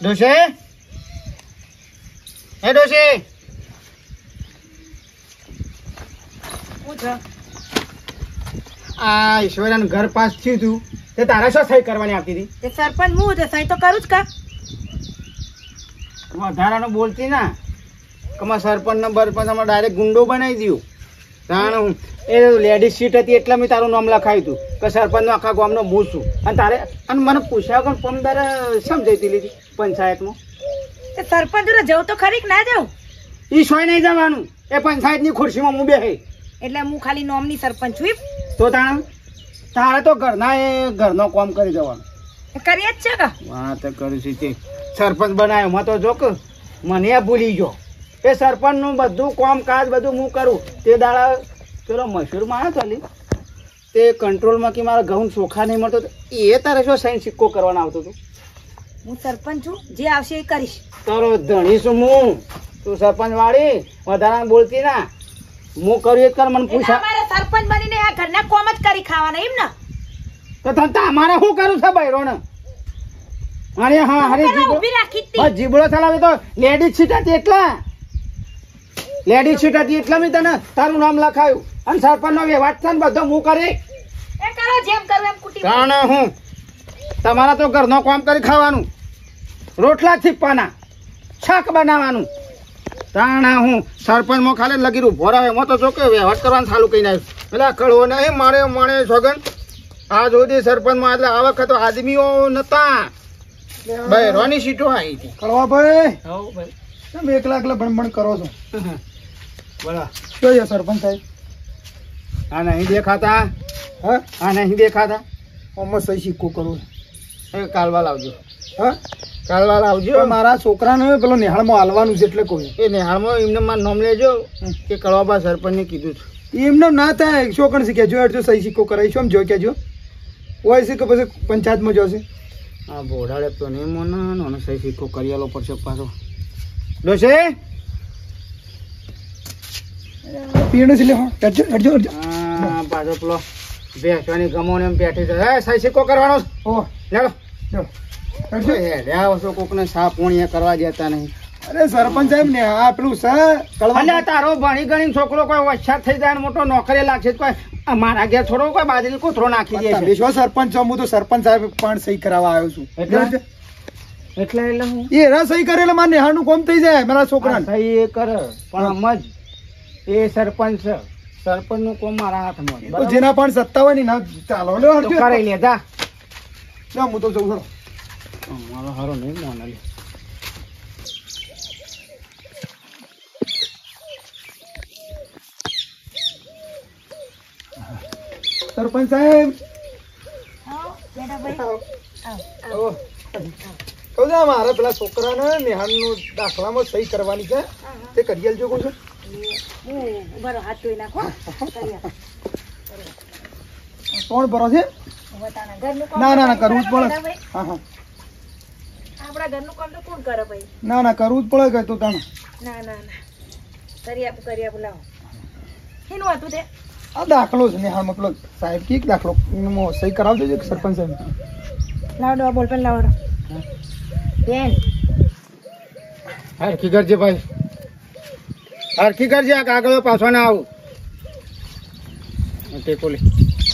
ડોશે હે ડોશે આ ઈશ્વરન ઘર પાસ થયું તું તે તારા શું સહી કરવાની આવતી હતી તે સરપંચ હું છે સહી તો કરું જ કા વધારાનો બોલતી ના કમા સરપંચ ને બરપંચ અમે ડાયરેક્ટ ગુંડો બનાવી દઉં જાણ હું એ લેડીઝ સીટ હતી એટલે મેં તારું નામ લખાવ્યું હતું કે સરપંચનો આખા ગામનો હું છું અને તારે અને મને પૂછ્યા પણ પમદારે સમજાઈતી લીધી પંચાયતમાં તે સરપંચ જોડે જવું તો ખરી કે ના જવું ઈ સોય નહીં જવાનું એ પંચાયતની ખુરશીમાં હું બેહે એટલે હું ખાલી નોમની સરપંચ છું તો તારે તો ઘરના એ ઘરનો કામ કરી જવાનું કરીએ જ છે કે વાત કરું છું તે સરપંચ બનાવ્યો માં તો જો કે મને ભૂલી ગયો એ સરપંચનું બધું કામકાજ બધું હું કરું તે દાડા પેલો મશહૂર માણસ ચાલી તે કંટ્રોલમાં કે મારા ઘઉં ચોખા નહીં મળતો એ તારે શું સાઈન સિક્કો કરવાનો આવતો હતો હું સરપંચ છું જે આવશે એ કરીશ તારો ધણી છું હું તું સરપંચ વાળી વધારાને બોલતી ના હું કર્યું જ કર મને પૂછા અમારે સરપંચ બનીને આ ઘરના કોમ જ કરી ખાવાના એમ ને તો તમારે શું કરું છે બૈરો ને અરે હા અરે ઊભી રાખી જ તી. જીબડો ચલાવે તો લેડીઝ સીટ હતી એટલા લેડીઝ સીટ હતી એટલે મેં તને તારું નામ લખાયું અને સરપંચનો વ્યવહાર છે ને બધો હું કરી એ કરો જેમ કરવું એમ કુટી કારણ હું તમારા તો ઘરનો કામ કરી ખાવાનું રોટલા છીપવાના શાક બનાવવાનું તાણા હું સરપંચમાં ખાલી લગી ઉભો રહ્યો એમાં તો જો કે વ્યવહાર કરવાનું ચાલુ કહીને આવ્યું એટલે કળવો નહીં મારે સોગન આ સુધી સરપંચમાં એટલે આ વખત આદમીઓ નતા બહેરોની સીટો આવી હતી કળવા ભાઈ હવ ભાઈ તમે એકલા એકલા ભણભણ કરો છો બોલા જોઈએ સરપંચ સાહેબ આ નહીં દેખાતા હા આ નહીં દેખાતા આમાં સહી સિક્કો કરવો એ કાલવા લાવજો હા કાલવા લાવજો પણ મારા છોકરાને પેલો નિહાળમાં હાલવાનું છે એટલે કહું એ નેહાળમાં એમને મારું નામ લેજો કે કળવાબા સરપંચને કીધું છે એમને ના થાય છોકણ શીખ્યા જો એટલે સહી સિક્કો કરાવીશું આમ જો કહેજો હોય છે કે પછી પંચાયતમાં જશે હા બોડાડે તો નહીં મોના સહી સિક્કો કરી આલો પડશે પાછો ડોશે પીણું છે લે હટજો હટજો હટજો હા પાછો પેલો બેસવાની ગમો ને એમ બેઠી છે હે સહી સિક્કો કરવાનો છે. ઓ લેડો હટજો હેડ્યા છો કોકને સા પોણીએ કરવા દેતા નહીં અરે સરપંચ સાહેબ ને આ પેલું છે કળવા અલ્યા તારો ભણી ગણી છોકરો કોઈ વચ્છા થઈ જાય ને મોટો નોકરી લાગશે તો કોઈ મારા ઘેર થોડો કોઈ બાજરી કોથરો નાખી દે છે વિશ્વ સરપંચ છો હું તો સરપંચ સાહેબ પણ સહી કરાવવા આવ્યો છું એટલે? એટલે હું એ એરા સહી કરે એટલે મારે નિહાળનું કોમ થઈ જાય મારા છોકરાને સહી એ કરે પણ સમજ એ સરપંચ છે સરપંચ નું કોમ મારા હાથમાં છે, તો બરાબર? જેના પણ સત્તા હોય ને ના ચાલો લે તો હટજો કરાઈ લે જા ના, હું તો જઉં છું મારો હારો નહીં મોના લે સરપંચ સાહેબ આવો બેટા ભાઈ આવો. આવો કહું છું મારા પેલા છોકરાને નિહાળનું દાખલામાં સહી કરવાની છે તે કરી આલજો કહું છું હું ઉભારો હાથ ધોઈ નાખો કરી આપો. કોણ ભરો છે બતાના ઘરનું કામ ના ના ના તો કરવું જ કોણ પડે કરે ભાઈ? હા હા આપણા ઘરનું કામ તો કોણ કરે ભાઈ? ના ના કરવું જ પડે કે તો તને ના ના ના કરી આપો લાવો શેનું હતું તે આ દાખલો છે નિહાળમાં પેલો સાહેબ કી દાખલો એમાં સહી કરાવજો છે સરપંચ સાહેબ લાવડો આ બોલ પેન લાવડો પેન હરખી કરજે ભાઈ હરખી કરજે આ કાગળો પાછો ના આવું ટેકો લે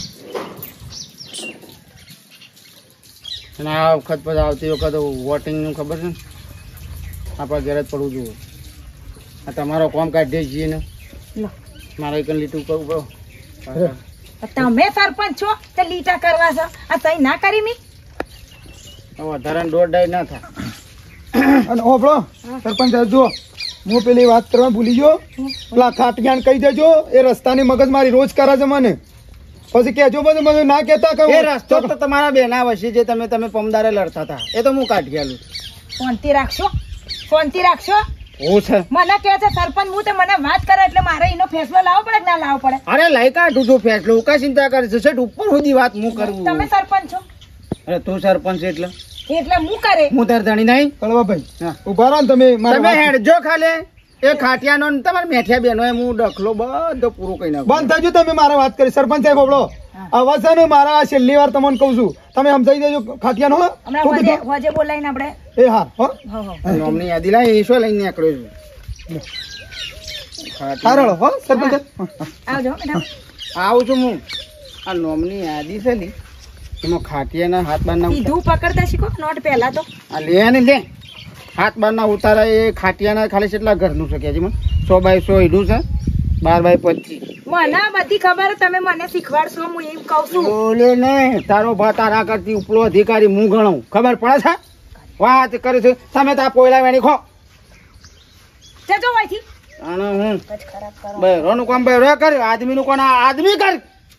અને આ વખત પછી આવતી વખત વોટિંગનું ખબર છે ને આપણા ઘરે જ પડવું જોઈએ આ તમારો કોમ કાઢી જઈએ ને લો મારે એક લીટું કરવું પડે તમે સરપંચ છો તે લીટા કરવા છો આ સહી ના કરી મી વધારે દોઢ ડાય ના થાય અને ઓભળો સરપંચ સાહેબ જો હું પેલી વાત કરવા ભૂલી ગયો પેલા ખાટિયાને કહી દેજો એ રસ્તાની મગજમારી રોજ કરે છે મને પછી કહેજો બધું મને ના કહેતા કે એ રસ્તો તો તમારા બેના વચ્ચે જે તમે પમદારે લડતા હતા એ તો હું કાઢી ગયેલું શાંતિ રાખશો હું છે મને કહે છે સરપંચ હું તે મને વાત કરે એટલે મારે એનો ફેસલો લાવવો પડે કે ના લાવવો પડે અરે લઈ કાઢું છું ફેસલો કા ચિંતા કરે છે સેઠ ઉપર સુધી વાત હું કરું તમે સરપંચ છો અરે તું સરપંચ એટલે હું કરે હું તાર ધણી નહીં કળવાભાઈ હા. ઉભા રહો ને તમે મારી તમે વાત- હેડજો ખાલે એ ખાટિયાનો ને તમારે મેઠિયા બેનો હું ડખલો બધો પૂરો કરી નાખું બંધ થજો તમે મારા વાત કરી સરપંચ સાહેબ ઓભળો આવા છે ને મારા આ છેલ્લી વાર તમને કહું છું તમે સમજાઈ દેજો ખાટિયાનો હમણાં હોજે બોલાવીને આપણે એ હા હો હો નોમની યાદી લાવી એ શું લઈને નીકળ્યો છું હારળો હો સરપંચ આવજો બેટા આવું છું હું આ નોમની યાદી છે ને એમાં ખાટિયાના હાથ બારના સીધું પકડતા શીખો નોટ પહેલા તો આ લે ને લે હાથ બારના ઉતારા એ ખાટિયાના ખાલી કેટલા ઘરનું છે કે મને 100 બાય 100 ઈડું છે 12 બાય 25 મને બધી ખબર તમે મને શીખવાડશો હું એમ કહું છું બોલે ને તારો ભા તારા કરતી ઉપલો અધિકારી હું ગણું ખબર પડે છે વાત કરે છે તમે તો આ પોયલા વેણી ખો જજો અહીંથી અને હું કચ ખરાબ કરો બહેરોનું કામ બહેરો કર આદમીનું કોણ આદમી કર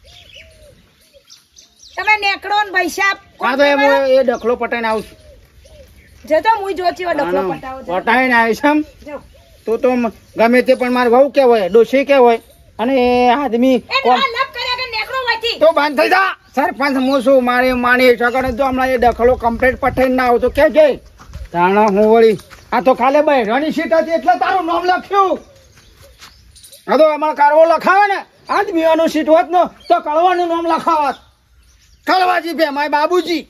તમે નેકડો ને પૈસા કાં તો એ ડખલો પટાઈને આવું છું જજો હું જોચી ડખલો પટાવો છો પટાઈને આવીશ એમ જો તો ગમે તે પણ મારે વહુ કહેવાય ડોશી કહેવાય અને એ આદમી એ ના લપ કર્યા કે નેકડો અહીંથી તો બંધ થઈ જા સરપંચ હું શું મારે માણી શકને તો હમણાં એ દખલો કમ્પ્લીટ પટાઈને ના આવું તો કે છે તાણા હું વળી આ તો ખાલે બહેરાની સીટ હતી એટલે તારું નામ લખ્યું આ તો અમારે કારવો લખાવે ને આદમીઓનું સીટ હોત ને તો કળવાનું નામ લખાવત કળવાજી ભેમાય બાબુજી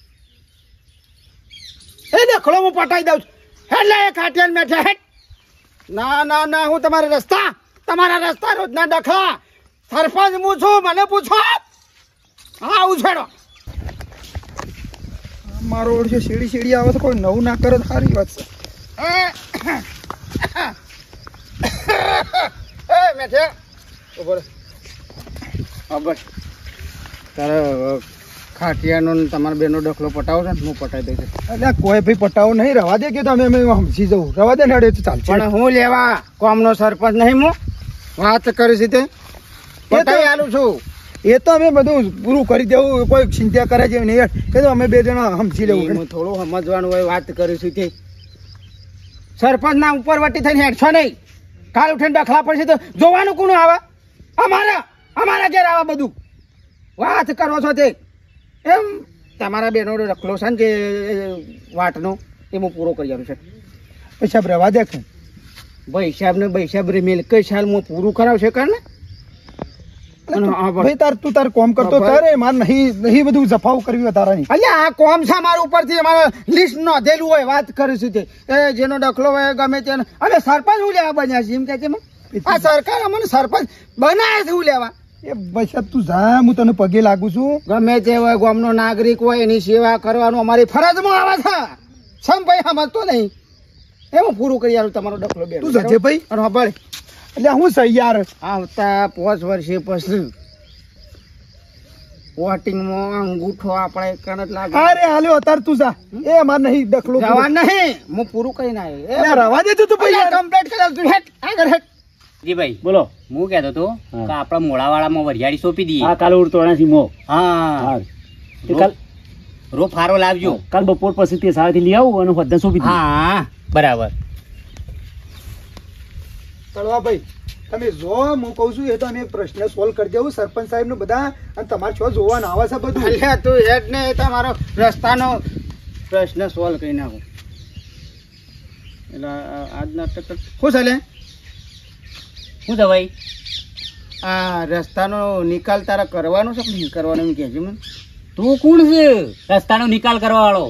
એ દખલો હું પટાઈ દઉં છું એટલે એ ખાટિયાને બેઠા હેઠ ના હું તમારા રસ્તા રોજના દખલા સરપંચ હું છું મને પૂછો હા ઉછેડો મારો ઓળખે સીડી આવે તો કોઈ નવું ના કરે તો સારી વાત છે એ મેઠે ઉભો રહે હા બસ તારે ખાટિયાનો ને તમારા બેનો ડખલો પટાવો છે ને હું પટાઈ દઈશ એટલે કોઈ ભાઈ પટાવો નહીં રવા દે કે તમે અમે સમજી જવું રવા દે ને અડે તો ચાલશે પણ હું લેવા કોમનો સરપંચ નહીં હું વાત કરીશ તે પટાઈ આલું છું એ તો અમે બધું પૂરું કરી દેવું કોઈ ચિંતા કરે છે નહીં એ તો અમે બે જણા સમજી લેવું હું થોડું સમજવાનું હોય વાત કરીશું તે સરપંચ ના ઉપર વટી થઈને હેઠશો નહીં કાલ ઉઠીને ડખલા પડશે તો જોવાનું કોનું આવે અમારા ઘેર આવે બધું વાત કરો છો તે એમ તમારા બેનો ડખલો છે ને જે વાટનો એ હું પૂરો કરી આવું છે પૈસા રવા દે કે ભાઈ મેલ કઈ સાલ હું પૂરું કરાવશે કર ને ભાઈ તું તાર કોમ કરતો તારે માર નહીં બધું જફાવ કરવી તારાની અલ્યા આ કોમ છે મારા ઉપરથી અમારે લિસ્ટ નોંધેલું હોય વાત કરીશું તે એ જેનો ડખલો હોય ગમે તેને હવે સરપંચ હું લેવા બન્યા છે એમ કે છે આ સરકાર અમને સરપંચ બનાવે છે હું લેવા એ પૈસા તું જા હું તને પગે લાગુ છું ગમે તે હોય ગામનો નાગરિક હોય એની સેવા કરવાનું અમારી ફરજમાં આવે છે સમ ભાઈ સમજતો નહીં એમાં પૂરું કરી આલું તમારો ડખલો બે તું જજે ભાઈ અને ખબર એટલે હું સહી યાર આવતા 5 વર્ષે પછી વોટિંગમાં અંગૂઠો આપણે કણ જ લાગે અરે હાલ્યો અત્યારે તું જા એ અમાર નહીં ડખલો જવા નહીં હું પૂરું કરીને આવ્યો રવા દે તું ભાઈ યાર કમ્પ્લીટ કરેલ તું હેટ આગળ હેટ જી ભાઈ બોલો હું કહેતો હતો કે આપણા મોડાવાળામાં વરિયાળી સોંપી દઈએ હા કાલ ઉડતોણા થી મો હા તે કાલ રોપ હારો લાવજો કાલ બપોર પછી તે સાડેથી લઈ આવું અને બધા સોંપી દઈએ હા બરાબર કળવા ભાઈ તમે જો હું કહું છું એ તો અમે પ્રશ્ન સોલ્વ કરી દેવું સરપંચ સાહેબ નું બધા અને તમારે છો જોવા આવે છે બધું અલ્યા તું હેટ ને તમારો રસ્તાનો પ્રશ્ન સોલ્વ કરી નાખું એટલે આજના તક શું ચાલે શું છે ભાઈ આ રસ્તાનો નિકાલ તારા કરવાનો છે કે નહીં કરવાનો એમ કહેજે મને તું કોણ છે રસ્તાનો નિકાલ કરવા વાળો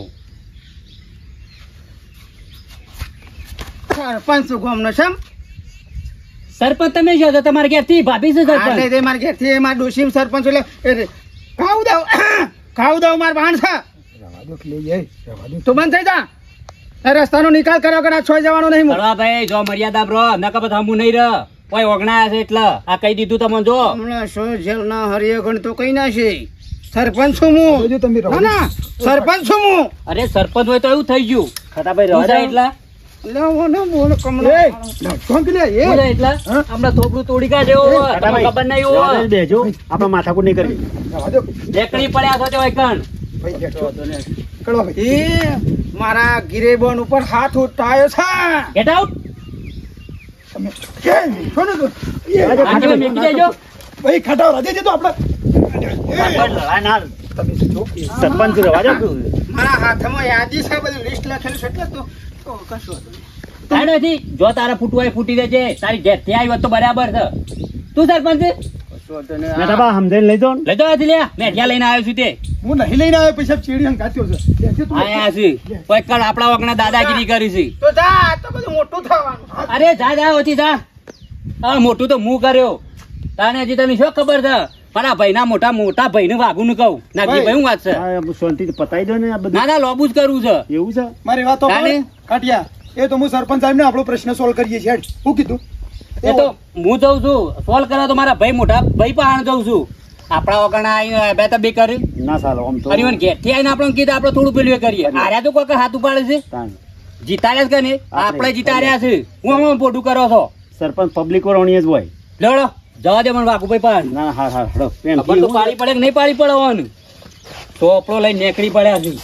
સરપંચ ગામનો છે એમ? સરપંચ તમે છો તો તમારે ઘેરથી ભાભી છે આટલે સરપંચ તે મારા ઘેરથી એ મારા ડોશી સરપંચ એટલે ખાવ દઉં માર ભાણ છે રવા દો કે લઈ જાય રવા દો તું બંધ થઈ જા એ રસ્તાનો નિકાલ કર્યો કે ના છોઈ જવાનો નહીં કરવા ભાઈ જો મર્યાદા બ્રો નકા બધા હમું નહીં રહ કોઈ ઓગણાયા છે એટલે આ કહી દીધું તમને જો હમણાં શું જેલના હરિયગણ તો કઈ ના છે સરપંચ છું હું જોજો તમે રવા દો. ના સરપંચ છું હું અરે સરપંચ હોય તો એવું થઈ ગયું ખટાભાઈ શું રવા છે દે એટલે લેવો ને બોલ કમળો એ લટકણ કે લે, એ શું છે એટલે હમણાં થોબડું તોડી કાઢે એવો હોય. તમને ખબર નહીં રવા હોય દે, બેજો આપણે માથાકૂટ નહીં કરવી રવા દો લેકડી પડ્યા છો તે હોય કણ ભાઈ બેઠો કળવા ભાઈ એ મારા ગિરેબોન ઉપર હાથ ઉઠાયો છે ગેટ આઉટ તમે કે છોડો તો એ આગળ મેકી દેજો ભાઈ ખટાવ રાજે છે તો આપણે પણ લડાઈ ના તમે જો સરપંચ રવા દે મારા હાથમાં યાદી છે બધું લિસ્ટ લખેલું છે એટલે તો કશું હતું નહીં. તારે નથી જો તારે ફૂટવું હોય ફૂટી દેજે તારી ઘેર થી આવી હોત તો બરાબર છે તું સરપંચ મેઠાબા સમજાઈને લઈ જાઓ ને. લઈ જાઓ લે મેં ક્યાં લઈને આવ્યો છું તે હું નહીં લઈને આવ્યો પૈસા ચેડી હંગાત્યો છે બેસી તું. આયા છે કોઈ કલ આપણા વગના દાદાગીરી કરી છે તો જા આ તો બધું મોટું થવાનું. અરે જા જા ઓછી જા હા મોટું તો હું કર્યો તાને હજી તને શું ખબર છે મારા ભાઈના મોટા ભાઈને વાગું નું કહું નાગજી ભાઈ હું વાત છે આ શાંતિથી પતાઈ દો ને આ બધું. ના ના લોબુ જ કરવું છે એવું છે? મારી વાતો તાને? કાઢ્યા એ તો હું સરપંચ સાહેબ ને આપણો પ્રશ્ન સોલ્વ કરીએ છીએ હેડ. શું કીધું એ તો હું જઉં છું સોલ્વ કરવા તો મારા ભાઈ મોટા ભાઈ પાસે જઉં છું આપણા વગરના આવીને બે તો બે કર્યું ના સાલો આમ તો અને મને ઘેરથી આવીને આપણે કીધું આપણે થોડું પેલું એ કરીએ આર્યા તો કોઈ હાથ ઉપાડે છે તાન. જીતાડ્યા છે કે નહીં આપણે જીતાડ્યા છે હું આમાં પોટું કરો છો સરપંચ પબ્લિક વરોણીએ જ હોય. લડો જવા દે મને વાઘુભાઈ પાસે ના હા હા હડો પેન ખબર તો પાડી પડે કે નહીં પાડી પડે હોવાનું ચોપડો લઈને નીકળી પડ્યા છે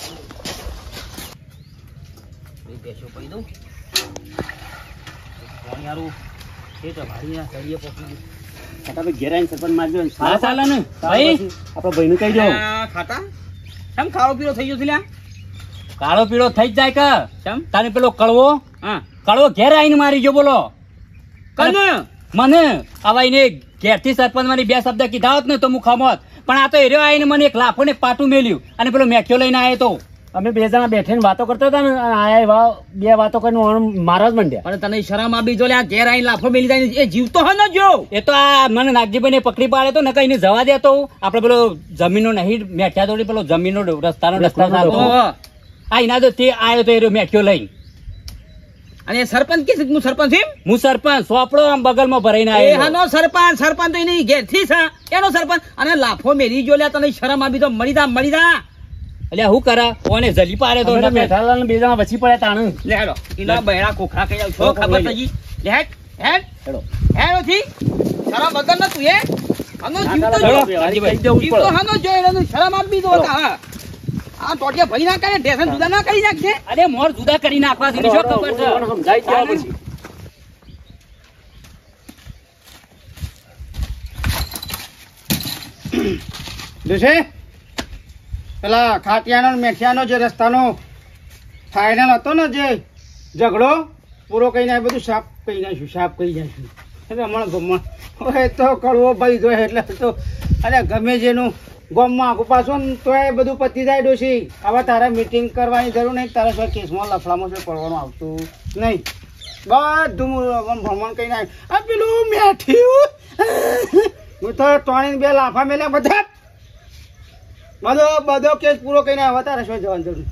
મેઠાભાઈ ઘેર આવીને સરપંચ મારજો ને. હા ચાલે ને ભાઈ આપણા ભાઈને કહી દો. ખાતા કેમ કાળો પીળો થઈ ગયો છે લ્યા કાળો પીળો થઈ જ જાય કે કેમ તારે પેલો કળવો કળવો ઘેર આવીને મારી ગયો બોલો મને આવા એને ઘેરથી સરપંચ મારી બે શબ્દ કીધા હોત ને તો હું ખમોત પણ આ તો એર્યો આવીને મને એક લાફો ને એક પાટું મેલ્યું અને પેલો મેખ્યો લઈને આવ્યો તો અમે બે જણા બેઠીને વાતો કરતા હતા ને અને આયા એવા બે વાતો કરીને મારા જ મંડ્યા. પણ તને શરમ આવી જો લે આ ઘેર આવીને લાફો મેલી જાય એ જીવતો હે ન જો એ તો આ મને નાગજીભાઈ ને પકડી પાડે તો નકા એને જવા દેતો આપણે પેલો જમીનનો નહીં મેઠ્યા તો પેલો જમીનનો રસ્તાનો રસ્તા ચાલતો આ એના તો તે આવ્યો તો એ મેઠ્યો લઈને અને સરપંચ કે હું સરપંચ હું સરપંચ સોપડો આમ બગલમાં ભરાઈને આવ્યો એનો સરપંચ તો એની ઘેરથી છે એનો સરપંચ અને લાફો મેલી જો લે તને શરમ આવી તો મળી જા એટલે હું કરા કોને જલી પાડે તો અમે તો મેઠાલાલ ને બે જણા વચ્ચે પડ્યા તાણ. લે હેડો એના બહેરા ખોખરા કઈ છો ખબર નથી લે હેડ હેડો. હેડો થી શરમ વગર ન તું એ આનો જીવતો હેડો, જો હાજીભાઈ, જવું જ જીવતો પડે. હાનો જો એનો શરમ આપી દો તા આ ટોટિયા ભરી ના કરે ઢેસન જુદા ના કરી નાખશે અરે મોર જુદા કરી નાખવા થી શું ખબર છે મને સમજાઈ જ જવા પછી. જોશે પેલા ખાટિયાનો ને મેઠિયાનો જે રસ્તાનો ફાઇનલ હતો ને જે ઝઘડો પૂરો કરીને આ બધું સાફ કરી નાખ્યું રમણ ગમણ હવે તો કડવો ભાઈ જોઈએ એટલે તો અરે ગમે જેનું ગમમાં આખું પાછું ને તો એ બધું પતી જાય ડોશી હવે તારે મીટિંગ કરવાની જરૂર નહીં તારે શું કેસમાં લફડામાં શું પડવાનું આવતું નહીં બધું ભ્રમણ કરી નાખ્યું આ પેલું મેઠ્યું હું તો ત્રણે બે લાફા મેલ્યા બધા બધો કેસ પૂરો કરીને આવે તારે શું જવાનું જરૂર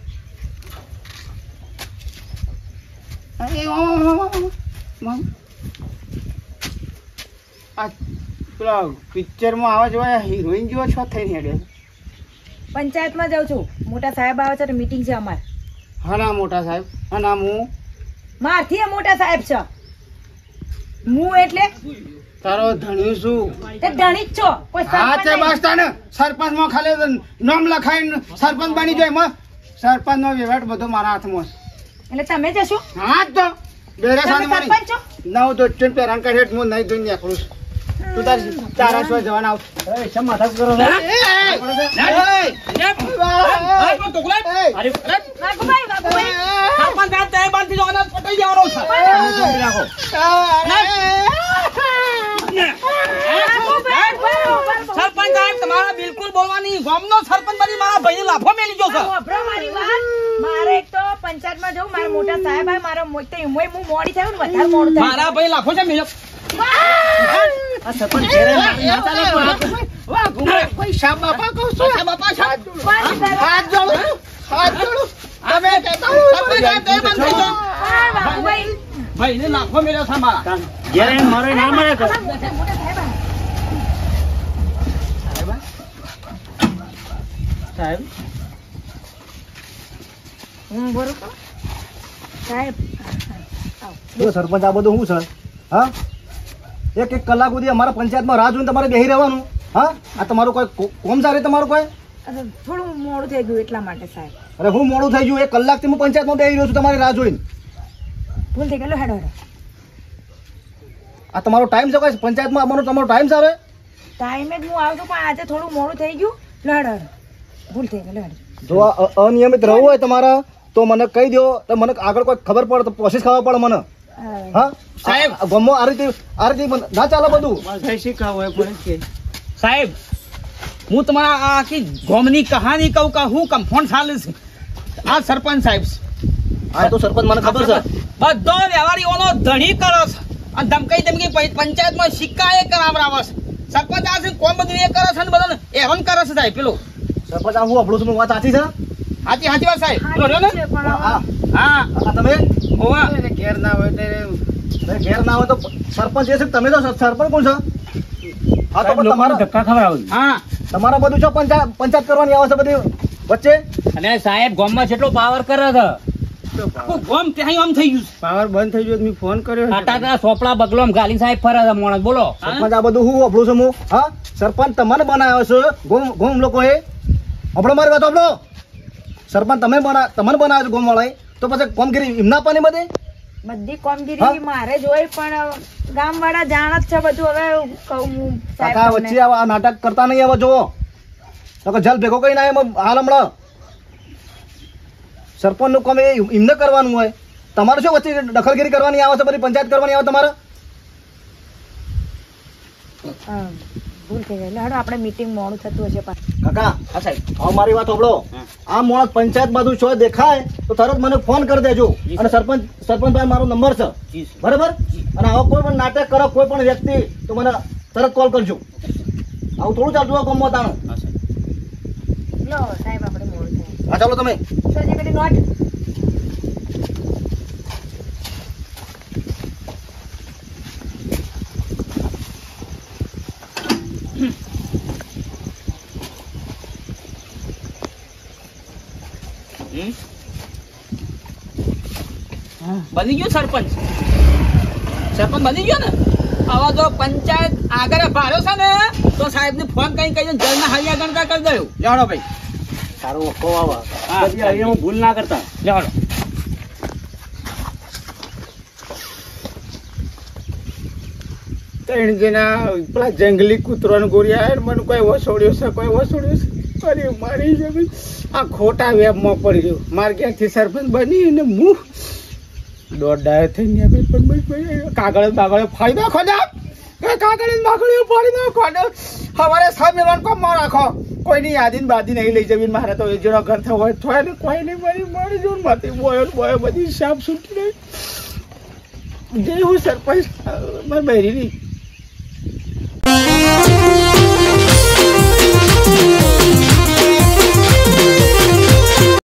આ પેલા પિક્ચરમાં આવે છે હિરોઈન જેવો છો થઈને હેડે પંચાયતમાં જાઉં છું મોટા સાહેબ આવે છે તો મીટિંગ છે અમારે હના મોટા સાહેબ હના હું મારથી એ મોટા સાહેબ છે હું એટલે તારો ધણી શું તે ધણી જ છો કોઈ હા સરપંચ તે નહીં. બસ તાને સરપંચમાં ખાલી નામ લખાઈને સરપંચ બની જાય એમાં સરપંચનો વહીવટ બધો મારા હાથમાં છે. એટલે તમે જશો હા જ તો બેરાસાની તમે મારી સરપંચ છો નવ તો ચૂંટ પેરાન કાઢે હું નહીં જોઈને નીકળું છું. તું તારા શું જવાના આવ એ, શેમ માથા કરો છો? વાઘુભાઈ, વાઘુભાઈ. વાઘુભાઈ, બરોબર. સરપંચ સાહેબ તમારા બિલકુલ બોલવાની ગામનો સરપંચ બની મારા ભાઈને લાફો મેલી ગયો છે વાપરો મારી વાત. મારે એક તો પંચાયતમાં જવું મારા મોટા સાહેબ આવે મારા હું મોડી થયું ને વધારે મોડું થયું મારા ભાઈ લાફો છે મેલ્યો આ સરપંચ ઘેર આવીને ના ચાલે પણ. કોઈ શામ બાપા કહું છું બાપા સાહેબ હાથ જોડું તમે કહેતા હો, સરપંચ સાહેબ, તમે બંધ થઈ જાઓ. વાઘુભાઈ. ભાઈને લાફો મેલ્યો છે મારા તાણ. ઘેર આવીને મારો ના મળે કે? મોટા સાહેબ આવે. સાહેબ બરોબર સાહેબ જો સરપંચ આ બધું શું છે હા એક કલાક સુધી અમારા પંચાયતમાં રાહ જોઈને તમારે બેસી રહેવાનું હા આ તમારું કોઈ કોમ ચાલે તમારું કોઈ થોડું મોડું થઈ ગયું એટલા માટે સાહેબ અરે હું મોડું થઈ ગયું એક કલાકથી હું પંચાયતમાં બેસી રહ્યો છું તમારી રાહ જોઈને ભૂલ થઈ ગયેલો હેડો હેડો આ તમારો ટાઈમ છે કોઈ પંચાયતમાં આવવાનો તમારો ટાઈમ છે હવે ટાઈમે જ હું આવતો પણ આજે થોડું મોડું થઈ ગયું લો હેડો હેડો ભૂલ થઈ ગયેલો હેડો જો આ અનિયમિત રહેવું હોય તમારા તો મને કહી દો તો મને આગળ કોઈ ખબર પડે તો પ્રોસેસ ખબર પડે મને હા સાહેબ. ગમો આ રીતે ના ચાલે બધું ભાઈ શીખાવો એ પડે કે સાહેબ હું તમારા આ આખી ગોમની કહાની કહું કે હું કમ્ફોન્ડ ચાલે છે આ સરપંચ સાહેબ હા તો સરપંચ મને ખબર છે બધો વ્યવહારીઓનો ધણી કરો છે અને ધમકી પંચાયતમાં સિક્કા એ કરાવરાવે છે સરપંચ આ છે કોમ બધું એ કરે છે ને બધાને હેરાન કરે છે સાહેબ પેલો સરપંચ આ હું આપણું છું વાત સાચી છે સાચી વાત સાહેબ પેલો રહ્યો ને છે પણ હા હા આ તમે હોવા ઘેર ના હોય ઘેર ના હોય તો સરપંચ એ છે તમે તો સરપંચ કોણ છો હા તો પણ લોકોને ધક્કા ખવડાવો છો. હા તમારા બધું છો પંચાયત કરવાની આવે છે બધી વચ્ચે અને સાહેબ ગામમાં કેટલો પાવર કરે છે આખું ગોમ ત્યાં આમ થઈ ગયું છે પાવર બંધ થઈ ગયો મેં ફોન કર્યો આટા સોપડા બગલો ગાલી સાહેબ ફરે છે માણસ બોલો સરપંચ આ બધું હું આપણું છું હું હા સરપંચ તમને બનાવ્યો છે ગોમ લોકો એ આપણો મારી વાત આપણો સરપંચ તમને બનાવ્યો છે ગોમ વાળા તો પછી કોમગીરી એમના પાણી બધે બધી કામગીરી મારે જ હોય પણ ગામ વાળા જાણ જ છે બધું. હવે કહું હું સાહેબ કાકા તમને. વચ્ચે આ નાટક કરતા નહીં હવે જોવો તો જલ ભેગો કઈ ના એમ હાલ હમણાં સરપંચ નું કામ એમને કરવાનું હોય તમારે શું વચ્ચે દખલગીરી કરવાની આવે છે બધી પંચાયત કરવાની આવે તમારે ભૂલ થઈ ગઈ. હેડો આપણે મીટિંગ મોડું થતું હશે પાછું. કાકા હા સાહેબ હવે મારી વાત સાંભળો આ માણસ પંચાયત બાજુ છો દેખાય તો તરત મને ફોન કરી દેજો અને સરપંચ ભાઈ મારો નંબર છે જી સર. બરાબર અને આવો કોઈ પણ નાટક કરો કોઈ પણ વ્યક્તિ તો મને તરત કોલ કરજો આવું થોડું ચાલતું હોય કોમમાં તાણું હા સાહેબ લો સાહેબ આપણે મોડું થાય. હા ચાલો તમે સોજી પેલી નોટ. બની ગયો સરપંચ બની ગયો ને હવે જો પંચાયત આગળ ભાર્યો છે ને તો સાહેબ ને ફોન કઈ કઈ જલના હાલિયા ગણતા કરી દઉં જાણો ભાઈ સારું વખો આવે હા, અહીંયા ભૂલ ના કરતા જાણો ત્રણ જણા પેલા જંગલી કૂતરાનો ગોળી આવે ને મને કોઈ વસોડ્યો છે અરે મારી છે ભાઈ. આ ખોટા વેબમાં પડી ગયો મારે ક્યાંથી સરપંચ બની ને હું દોડાયો થઈને ભાઈ પણ ભાઈ કાગળ બાગળ ફાડી નાખો ને કાગળ બાગળ ફાડી નાખો ને સવારે સાહેબ કોમમાં રાખો કોઈની યાદી બાદી નહીં લઈ જવી મારે તો એ જેનો ઘર થયો હોય થોય ને કોઈ નહીં મારી જોન માંથી બોયો બધી સાફ સુટી રહી જે હું સરપંચ મારી બહેરી